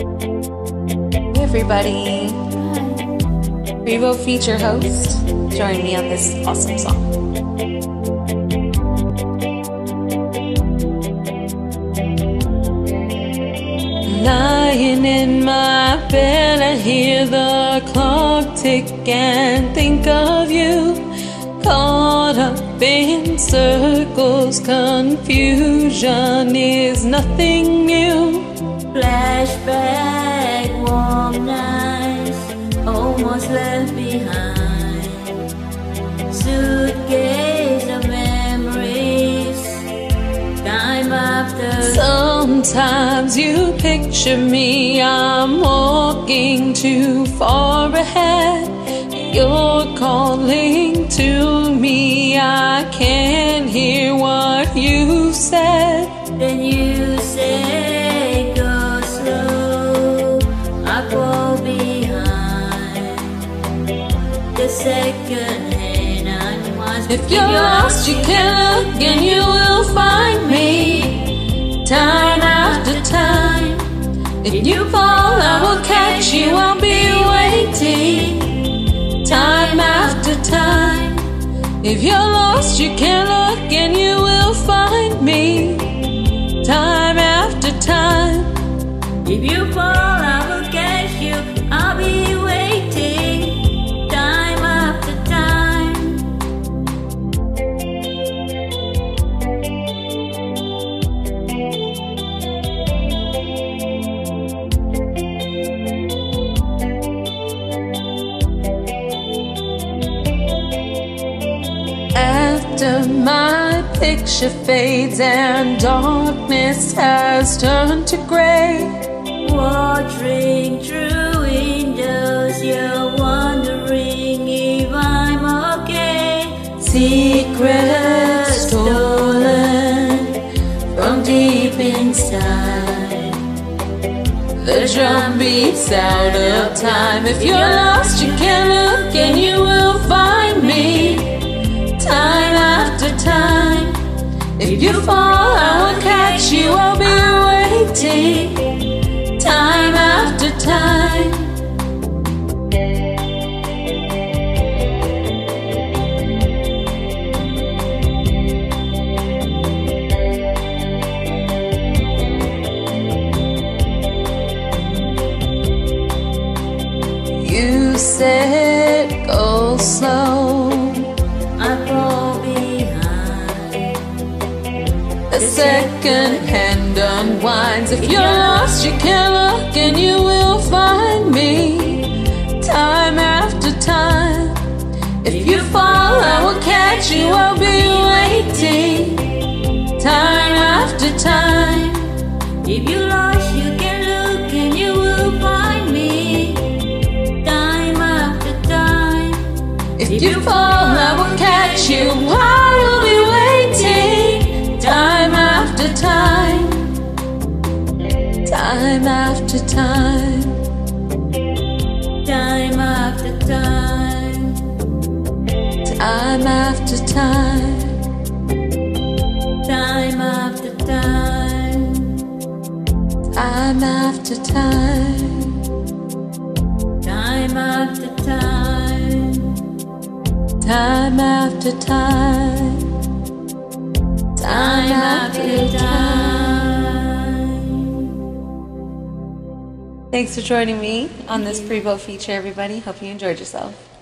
Hey everybody, Prevo feature host, join me on this awesome song. Lying in my bed, I hear the clock tick and think of you. Caught up in circles, confusion is nothing new. Flashback, warm nights, almost left behind. Suitcase of memories, time after. Sometimes you picture me, I'm walking too far ahead. You're calling to me, I can't hear what you said. Then you say, go slow, I fall behind. The second hand I must. If you're lost, you can look and you will find me. Time after time. If you fall, I will catch you, I'll be waiting. Time after time. If you're lost, you can look and you will find me. Time after time. If you fall, I will catch you, I'll be waiting. Time after time. After my picture fades and darkness has turned to gray, Watering through windows, you're wondering if I'm okay. secrets stolen from deep inside, the drumbeat sound of time. If you're lost, you can look and you will find me. Time after time. If you fall, I will catch you, I'll be waiting. Time after time. You said go slow, I fall behind. the second hand unwinds. If you're lost, you can look and you will find me. Time after time. If you fall, I will catch you, I'll be waiting. Time after time. If you lost, you can look and you will find me. Time after time. If you fall, I will catch you, I will be waiting. Time after time. Time after time. Time after time. Time after time. Time after time. Time after time. Time after time. Time after time. Time after time. Thanks for joining me on this Prevo feature, everybody. Hope you enjoyed yourself.